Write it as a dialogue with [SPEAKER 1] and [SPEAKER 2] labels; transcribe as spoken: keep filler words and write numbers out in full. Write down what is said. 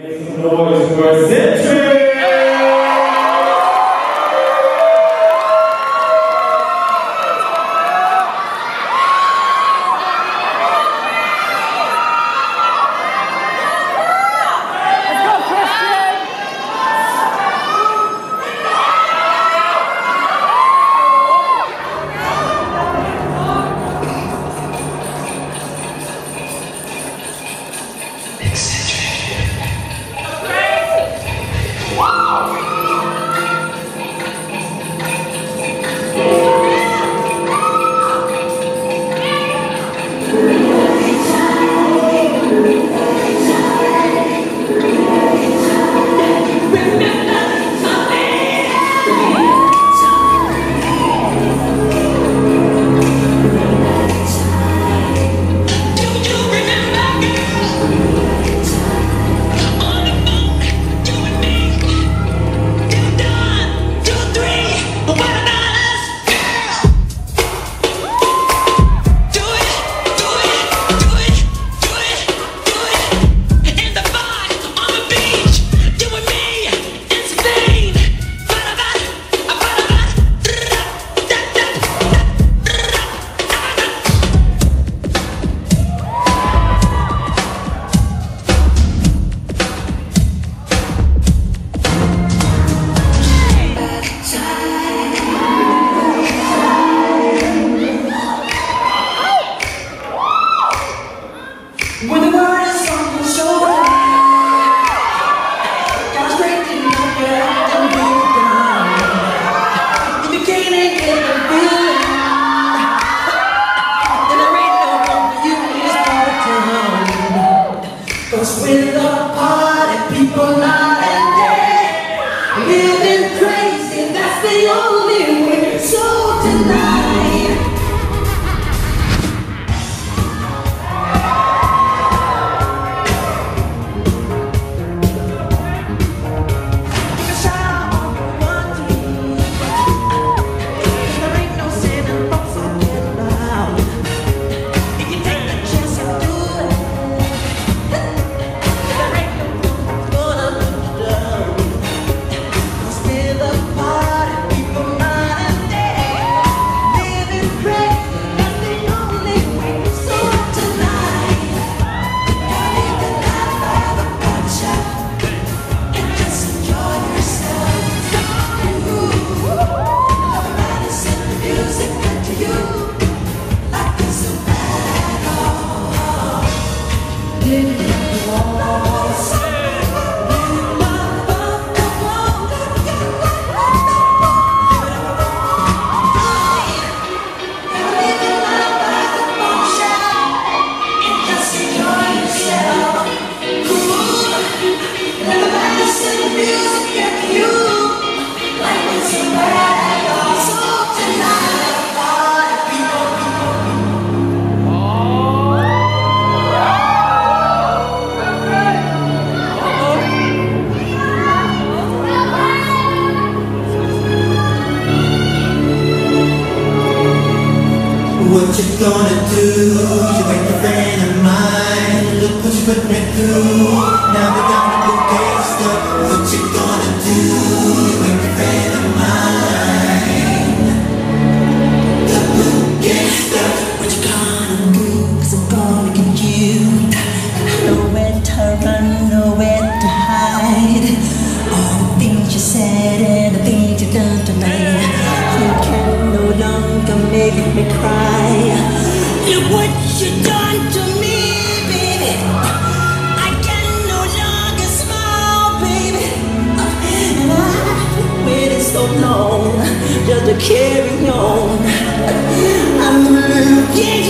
[SPEAKER 1] Make some noise for Century!
[SPEAKER 2] When the world is on your shoulder, gotta straighten up your act and get it down. If you can't get the feeling, then there ain't no room for you in this part of town. 'Cause with the party people night and day, living crazy, that's the only way. So tonight,
[SPEAKER 3] what you gonna do? You ain't a friend of mine. Look what you put me through. Now we got to go gangsta. What you gonna do? You ain't a friend of mine. The blue gangsta.
[SPEAKER 2] what you gonna do? 'Cause I'm gonna get you. Nowhere to run, nowhere to hide. All the things you said and the things you've done to me, you can no longer make me cry. Look what you done to me, baby. I can no longer smile, baby. And I've waited so long just to carry on. I'm looking